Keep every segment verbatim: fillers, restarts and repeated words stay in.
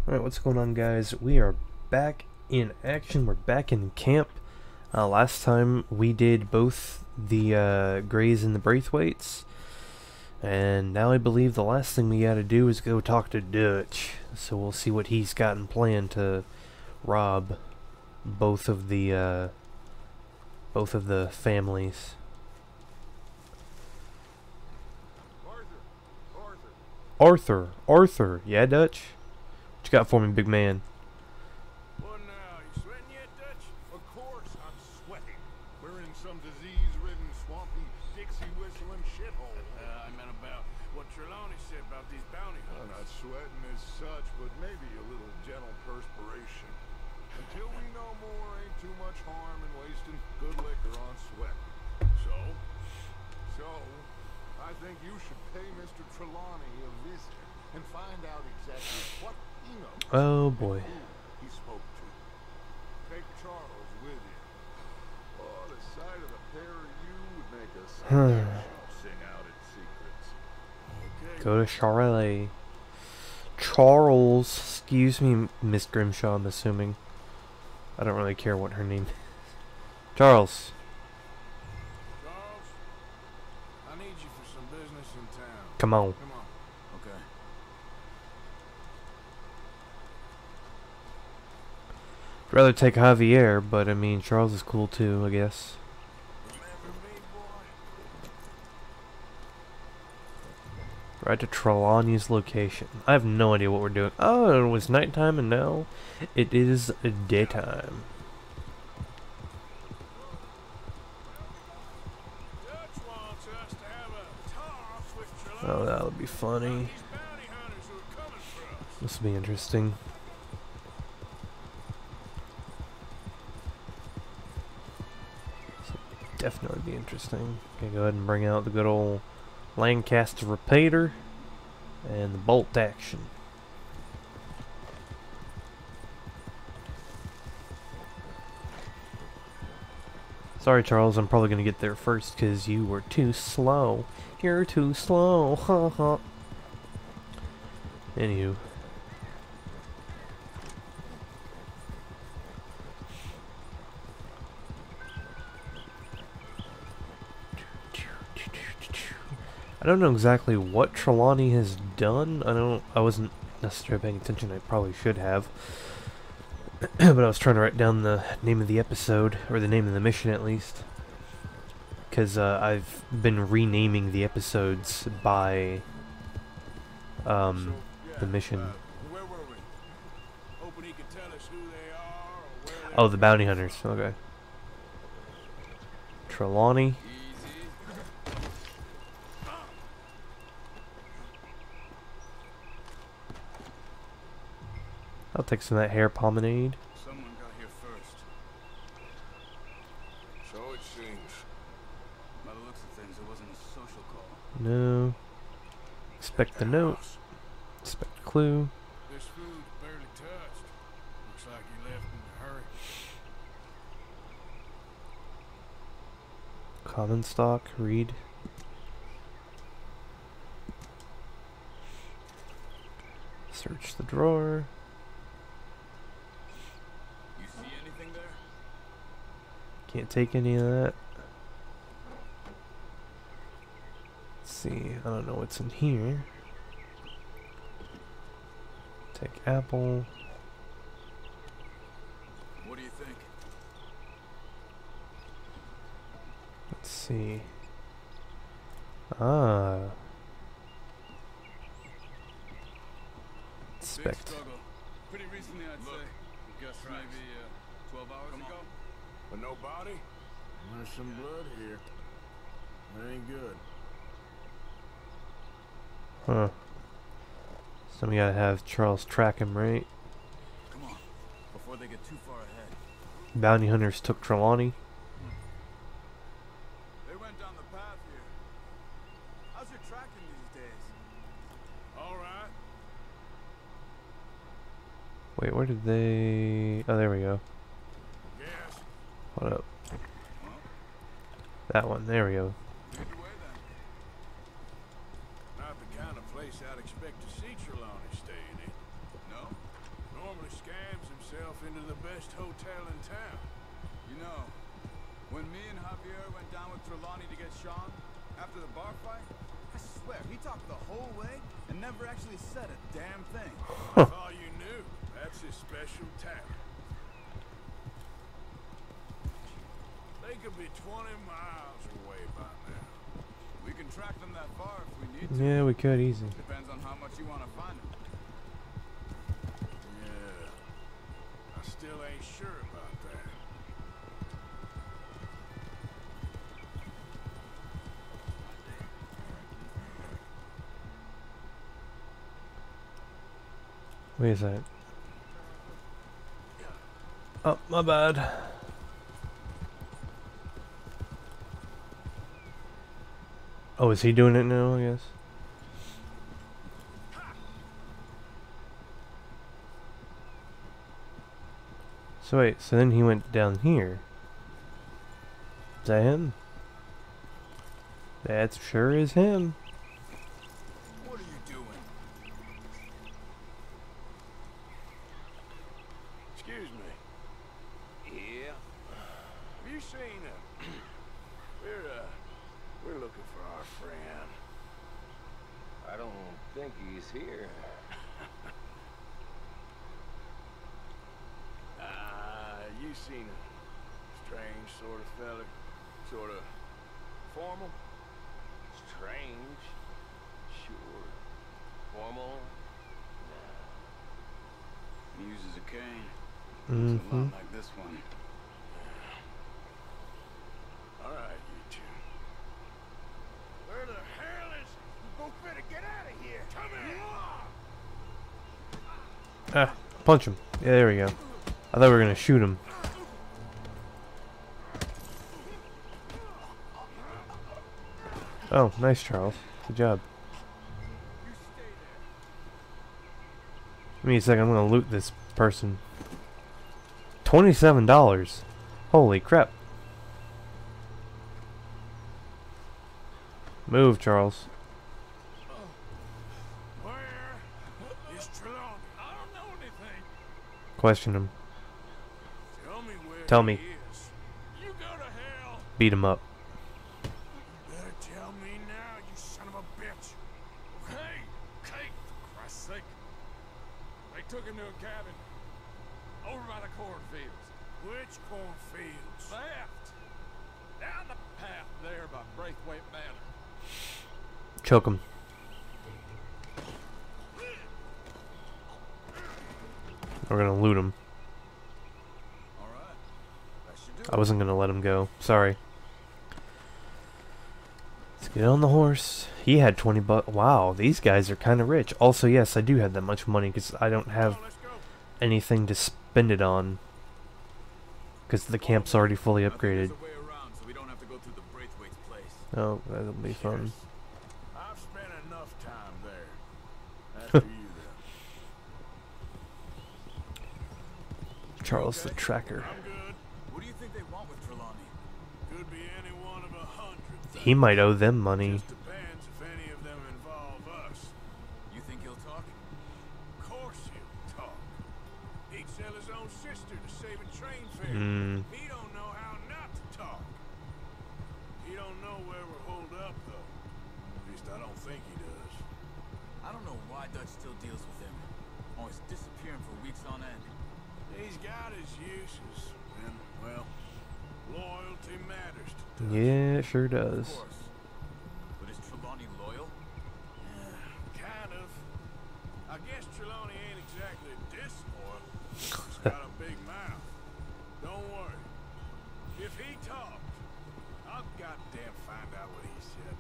Alright, what's going on, guys? We are back in action. We're back in camp. Uh, last time we did both the uh, Greys and the Braithwaites. And now I believe the last thing we gotta do is go talk to Dutch. So we'll see what he's gotten planned to rob both of the uh, both of the families. Arthur, Arthur, Arthur. Arthur, yeah, Dutch? What you got for me, big man? What now? You sweating yet, Dutch? Of course I'm sweating. We're in some disease-ridden, swampy, Dixie-whistling shithole. Uh, I meant about what Trelawney said about these bounty I'm hunters. not sweating as such, but maybe a little gentle perspiration. Until we know more, ain't too much harm in wasting good liquor on sweat. So? So, I think you should pay Mister Trelawney a visit and find out exactly what he knows. Oh boy. Who he spoke to. Take Charles with you. Oh, the sight of the pair of you would make us sing out its secrets. Okay. Go to Charlotte. Charles, excuse me, Miss Grimshaw, I'm assuming. I don't really care what her name is. Charles. Charles, I need you for some business in town. Come on. Come on. Okay. I'd rather take Javier, but I mean, Charles is cool too, I guess. Remember me, boy? Right to Trelawney's location. I have no idea what we're doing. Oh, it was nighttime and now it is daytime. Dutch wants us to have a talk with Trelawney. Oh, that'll be funny. These bounty hunters who are coming for us. This will be interesting. This will definitely be interesting. Okay, go ahead and bring out the good old Lancaster repeater and the bolt action. Sorry, Charles, I'm probably gonna get there first because you were too slow. You're too slow. Ha ha. Anywho. I don't know exactly what Trelawney has done. I don't. I wasn't necessarily paying attention. I probably should have. But I was trying to write down the name of the episode, or the name of the mission at least. Because uh, I've been renaming the episodes by um, So, yeah, the mission. Uh, where were we? Hoping he could tell us who they are or where they Oh, the bounty hunters. Okay. Trelawney. I'll take some of that hair pomade. Someone got here first. So it seems. By the looks of things, it wasn't a social call. No. Expect the note. Expect the clue. This food barely touched. Looks like he left in a hurry. Common stock. Read. Search the drawer. You see anything there? Can't take any of that. Let's see. I don't know what's in here. Take apple. What do you think? Let's see. Ah. Big Inspect. struggle. Pretty recently, I'd say. Guess maybe uh, twelve hours ago. But no body? There's some blood here. That ain't good. Huh. So we gotta have Charles track him, right? Come on, before they get too far ahead. Bounty hunters took Trelawney. They went down the path here. How's your tracking these days? All right. Wait, where did they... Oh, there we go. Yes. Hold up. Well, That one. There we go. lead the way then. Not the kind of place I'd expect to see Trelawney staying in. No? best hotel in town. You know, when me and Javier went down with Trelawney to get Sean, after the bar fight, I swear, he talked the whole way and never actually said a damn thing. That's all you knew. That's his special talent. They could be twenty miles away by now. We can track them that far if we need to. Yeah, we could easy. Depends on how much you want to find them. Yeah. I still ain't sure about that. Wait a sec. Oh, my bad. Oh, is he doing it now, I guess? So wait, so then he went down here. Is that him? That sure is him. What are you doing? Excuse me. Yeah, Have you seen him? We're, uh, we're looking for our friend. I don't think he's here. Ah, you seen a strange sort of fella. Sort of formal. Strange. Sure. Formal. He uses a cane. Mm-hmm. It's a lot like this one. All right, you two. Where the hell is he? You both better get out of here. Come here. Ah, punch him. Yeah, there we go. I thought we were gonna shoot him. Oh, nice, Charles. Good job. You stay there. Give me a second, I'm gonna loot this person. Twenty-seven dollars. Holy crap. Move, Charles. Where is Trelawney? I don't know anything. Question him. Tell me where Tell he me. is. You go to hell. Beat him up. You better tell me now, you son of a bitch. Okay? Okay, for Christ's sake. They took him to a cabin. Over by the cornfields. Which cornfields? Left. Down the path there by Braithwaite Manor. Choke him. We're gonna loot him. All right. That should do I wasn't gonna let him go. Sorry. Let's get on the horse. He had twenty bucks. Wow, these guys are kind of rich. Also, yes, I do have that much money because I don't have Come on, let's go. anything to spend it on. Because the camp's already fully I think upgraded. there's a way around so we don't have to go through the Braithwaite's place. Oh, that'll be fun. I've spent enough time there. After you, then. Charles the Okay. Tracker. I'm good. What do you think they want with Trelawney? Could be any one of a hundred things. He might owe them money. Just depends if any of them involve us. You think he'll talk? Of course he'll talk. He'd sell his own sister to save a train fare. Hmm. He don't know how not to talk. He don't know where we're holed up, though. At least I don't think he does. I don't know why Dutch still deals with him. Always disappearing for weeks on end. He's got his uses, and, well, loyalty matters to Dutch. Yeah, it sure Of does. course. But is Trelawney loyal? Yeah, kind of. I guess Trelawney ain't exactly disloyal. He's got a big mouth. Don't worry. If he talked, I'll goddamn find out what he said.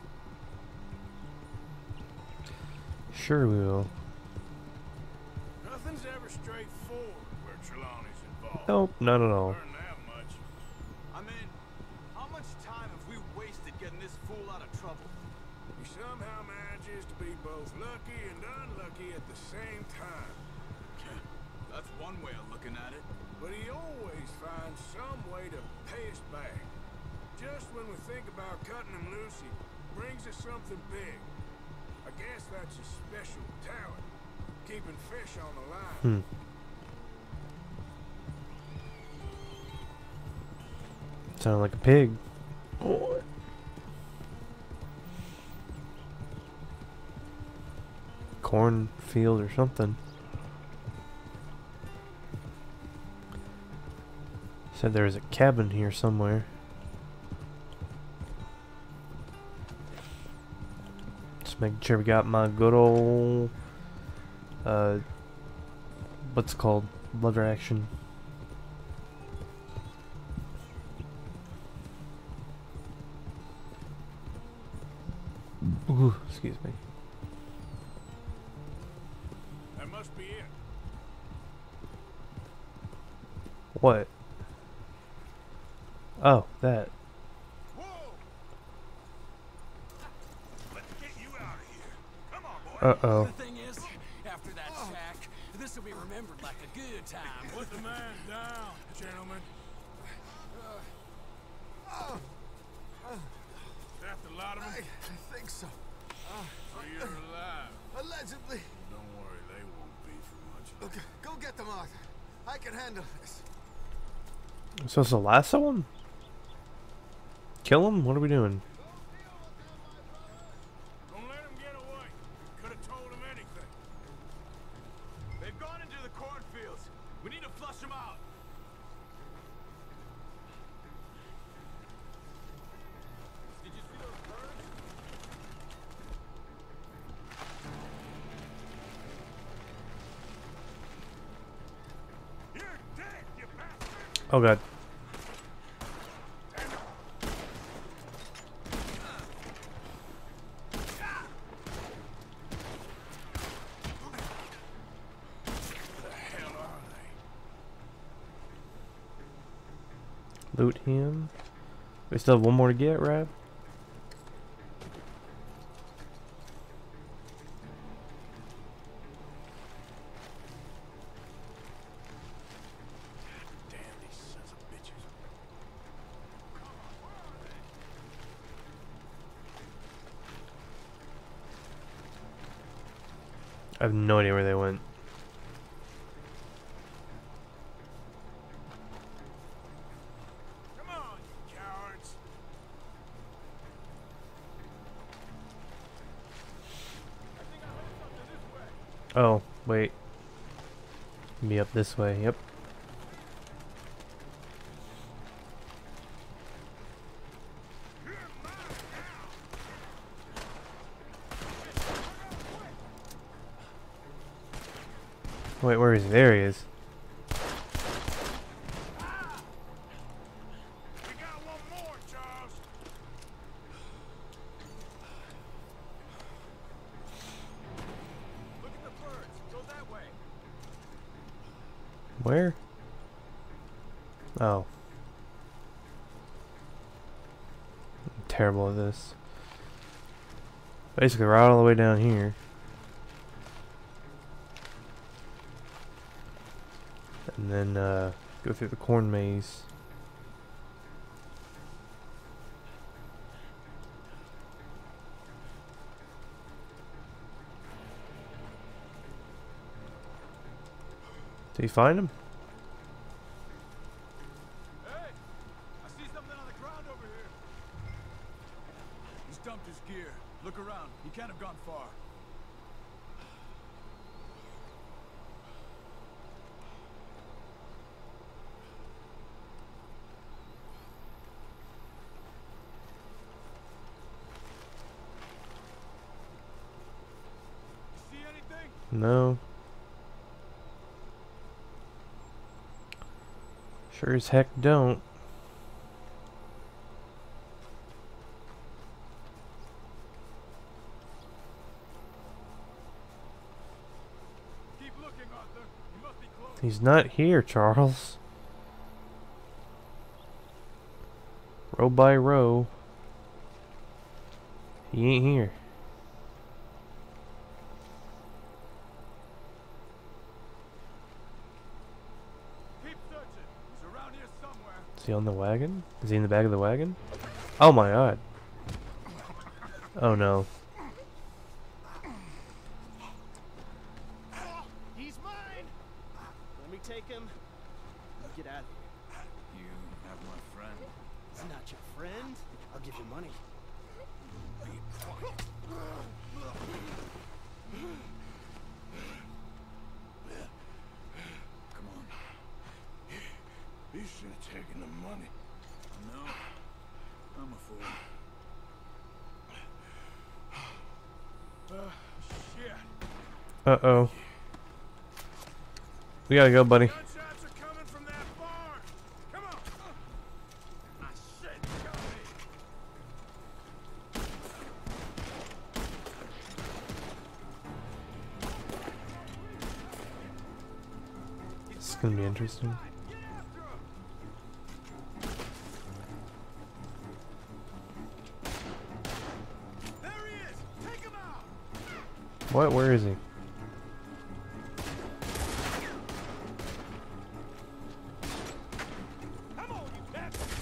Sure we will. Nothing's ever straightforward where Trelawney's involved. Nope, not at all. Learn that much. I mean, how much time have we wasted getting this fool out of trouble? He somehow manages to be both lucky and unlucky at the same time. That's one way of looking at it. But he always finds some way to pay us back. Just when we think about cutting him loose, he brings us something big. I guess that's his special talent, keeping fish on the line. Hmm. Sounded like a pig. Cornfield or something. Said there was a cabin here somewhere. Just making sure we got my good old uh what's it called? Blood reaction. Ooh, excuse me. That must be it. What? Oh, that. Whoa! Let's get you out of here. Come on, boy. Uh-oh. The thing is, after that shack, this will be remembered like a good time. Put the man down, gentlemen. That's a lot of them. I, I think so. So you're alive. Allegedly. Don't worry, they won't be for much longer. Okay, go get them, Arthur. I can handle this. So it's the last one? Kill him? What are we doing? Don't let him get away. Could have told him anything. They've gone into the cornfields. We need to flush them out. Did you see those birds? You're dead, you bastard! Oh god. Loot him. We still have one more to get, right? Damn these sons of bitches. I have no idea where they went. Come on, you cowards. I think I heard something this way. Oh, wait. Be up this way, yep. Wait, where is he? There he is. We got one more, Charles. Look at the birds. Go that way. Where? Oh. I'm terrible at this. Basically, right all the way down here. And then uh, go through the corn maze. Did you find him? Hey! I see something on the ground over here. He's dumped his gear. Look around. He can't have gone far. See anything? No. Sure as heck don't. Keep looking, Arthur. You must be close. He's not here, Charles. Row by row. He ain't here. Keep searching. He's around here somewhere. Is he on the wagon? Is he in the back of the wagon? Oh my god. Oh no. He's mine! Let me take him. Get out of here. You have my friend. He's not your friend. I'll give you money. Come on. You should have taken the money. No, I'm a fool. Uh, shit. Uh-oh. We gotta go, buddy. Gunshots are coming from that barn. Come on. I said come This is gonna be interesting. There he is. Take him out. What? Where is he? Come on, you bastard.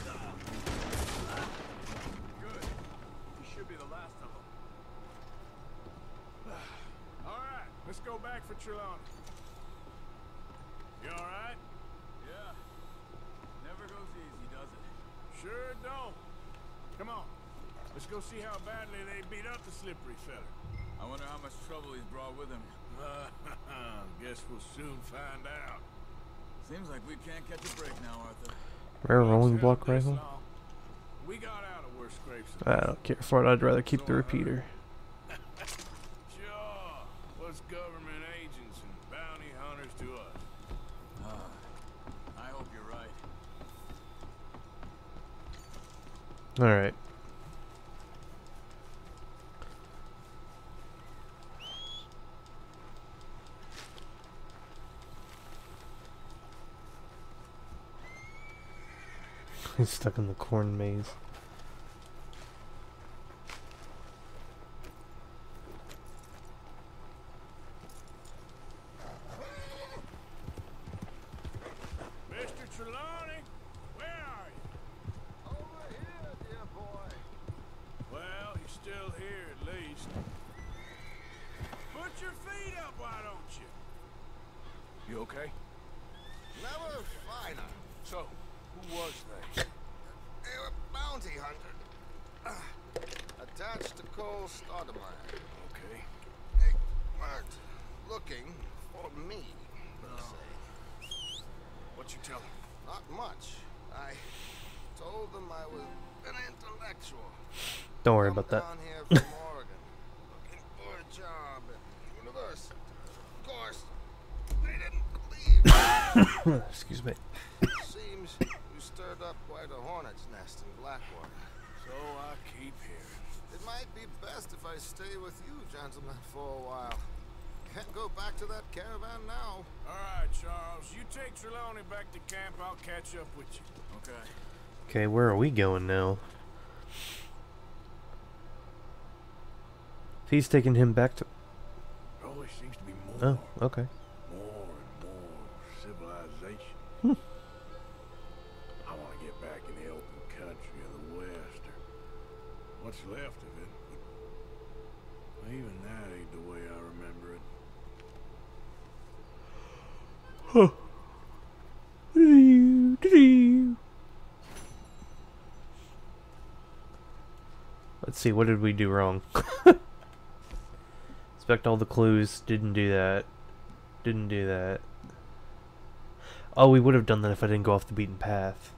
Good. He should be the last of them. All right, let's go back for Trelawney. You all right? Yeah. Never goes easy, does it? Sure don't. Come on. Let's go see how badly they beat up the slippery fella. I wonder how much trouble he's brought with him. Uh, guess we'll soon find out. Seems like we can't catch a break now, Arthur. Rare rolling Let's block help this rifle. long. We got out of worse scrapes than I don't care for it. I'd rather keep the repeater. Sure. What's government agents and bounty hunters to us? Uh, I hope you're right. Alright. He's stuck in the corn maze. Mister Trelawney, where are you? Over here, dear boy. Well, you're still here at least. Put your feet up, why don't you? You okay? Never finer. So, who was they? They were bounty hunter. Uh, attached to Cole Stoudemire. Okay. They weren't looking for me, per se. What you tell them? Not much. I told them I was an intellectual. Don't worry Come about that. down here from Oregon, looking for a job at university. Of course, they didn't believe. Excuse me. Seems you stirred up quite a hornet's nest in Blackwater. So I keep hearing. It might be best if I stay with you, gentlemen, for a while. Can't go back to that caravan now. All right, Charles. You take Trelawney back to camp. I'll catch up with you. Okay. Okay, where are we going now? He's taking him back to... Always seems to be more. Oh, okay. More and more civilization. Hmm. I want to get back in the open country of the West, or what's left of it. But even that ain't the way I remember it. Huh. Let's see, what did we do wrong? Inspect all the clues. Didn't do that. Didn't do that. Oh, we would have done that if I didn't go off the beaten path.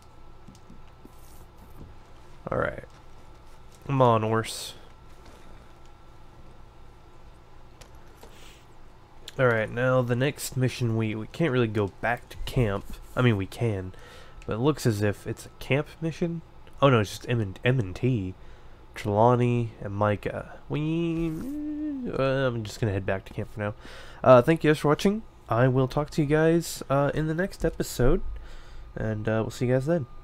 Alright. Come on, horse. Alright, now the next mission, we, we can't really go back to camp. I mean, we can. But it looks as if it's a camp mission. Oh no, it's just M and, M and T. Trelawney and Micah. We... Uh, I'm just gonna head back to camp for now. Uh, thank you guys for watching. I will talk to you guys uh, in the next episode. And uh, we'll see you guys then.